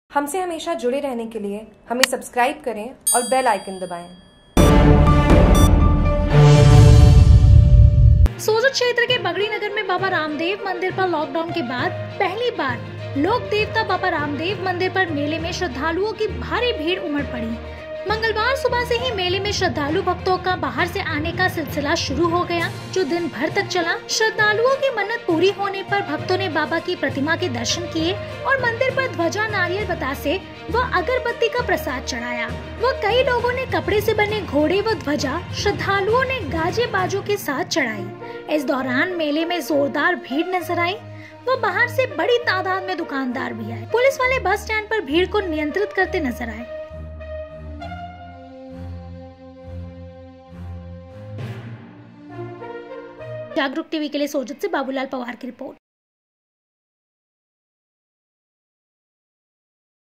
हमसे हमेशा जुड़े रहने के लिए हमें सब्सक्राइब करें और बेल आइकन दबाएं। सोजत क्षेत्र के बगड़ी नगर में बाबा रामदेव मंदिर पर लॉकडाउन के बाद पहली बार लोक देवता बाबा रामदेव मंदिर पर मेले में श्रद्धालुओं की भारी भीड़ उमड़ पड़ी। मंगलवार सुबह से ही मेले में श्रद्धालु भक्तों का बाहर से आने का सिलसिला शुरू हो गया, जो दिन भर तक चला। श्रद्धालुओं की मन्नत पूरी होने पर भक्तों ने बाबा की प्रतिमा के दर्शन किए और मंदिर पर ध्वजा, नारियल, बतासे व अगरबत्ती का प्रसाद चढ़ाया। कई लोगों ने कपड़े से बने घोड़े व ध्वजा श्रद्धालुओं ने गाजे बाजों के साथ चढ़ाई। इस दौरान मेले में जोरदार भीड़ नजर आई व बाहर से बड़ी तादाद में दुकानदार भी आए। पुलिस वाले बस स्टैंड पर भीड़ को नियंत्रित करते नजर आए। जागरूक टीवी के लिए सोजत से बाबूलाल पवार की रिपोर्ट।